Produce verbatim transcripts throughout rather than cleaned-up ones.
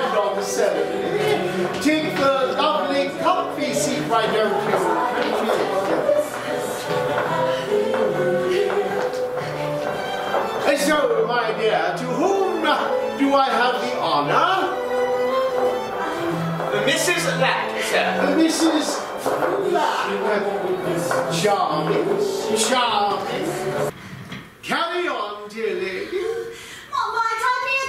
mind on the ceremony. Take the lovely, comfy seat, why don't you? So, my dear, to whom do I have the honour? Missus Lack, sir. Missus Lack. Charming, charming. Carry on, dear lady. What might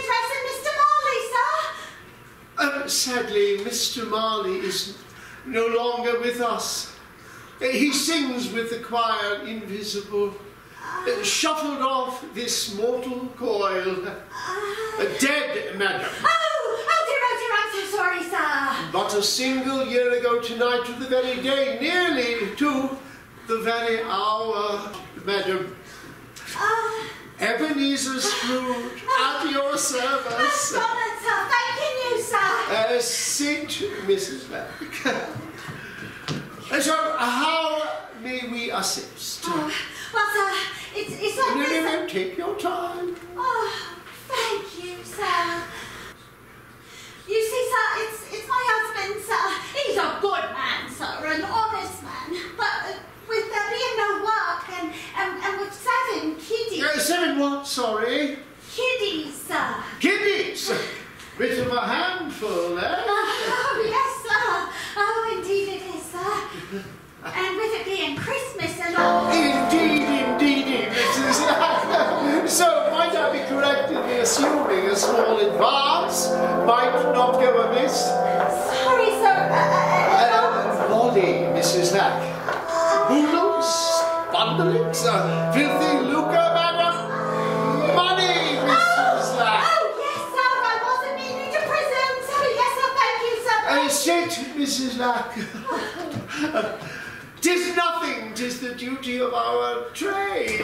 I be addressing Mister Marley, sir? Uh, sadly, Mister Marley is no longer with us. Uh, he sings with the choir invisible. Uh, shuffled off this mortal coil. Uh, dead, madam. Oh, oh dear, oh dear, I'm so sorry, sir. Not a single year ago tonight, to the very day, nearly to the very hour, madam. Uh, Ebenezer Scrooge, uh, at your service. That's honoured, sir. Thanking you, sir. Uh, sit, Missus Lack. So, how may we assist? Oh, well, sir, it's, it's like No, this. no, no, take your time. Oh, thank you, sir. You see, sir, it's, it's my husband, sir. He's a good man, sir, an honest man. But uh, with there being no work and, and, and with seven kiddies... Uh, seven what, sorry? Kiddies, sir. Kiddies! Bit of a handful, eh? Oh, yes, sir. Oh, indeed it is, sir. And with it being Christmas and all... Indeed, indeed, Missus Lack. So, might I be correct in assuming a small advance might not go amiss? Sorry, sir. Uh, body, Missus Lack. Boodles, bundlings, uh, filthy lucre, madam. Money, Missus Oh, Lack. oh, yes, sir. I wasn't meaning to presume, sir. Yes, sir. Thank you, sir. Uh, sit, Missus Lack. Tis nothing, tis the duty of our trade.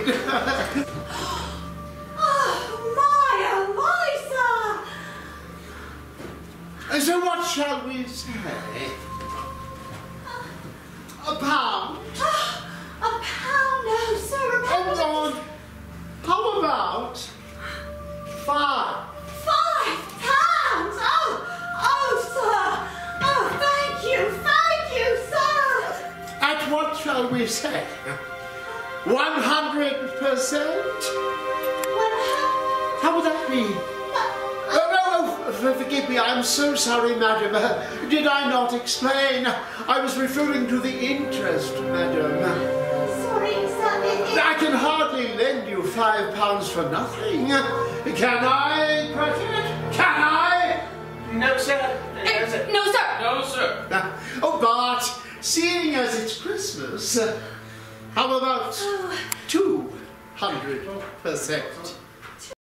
Oh, my, oh, my, sir. Uh, so what shall we say? A pound? A pound, no, sir. A pound. Oh, Lord. How about five? Five pounds? Oh, oh, sir. Oh, thank you, thank you, sir. At what shall we say? One hundred percent? What? How would that be? Oh, no, oh, f- forgive me, I'm so sorry, madam. Uh, did I not explain? I was referring to the interest, madam. Sorry, sir. It, it... I can hardly lend you five pounds for nothing. Can I, Cratchit? Can I? No, sir. No, sir. No, sir. No, sir. Uh, oh, but seeing as it's Christmas, uh, how about two hundred percent?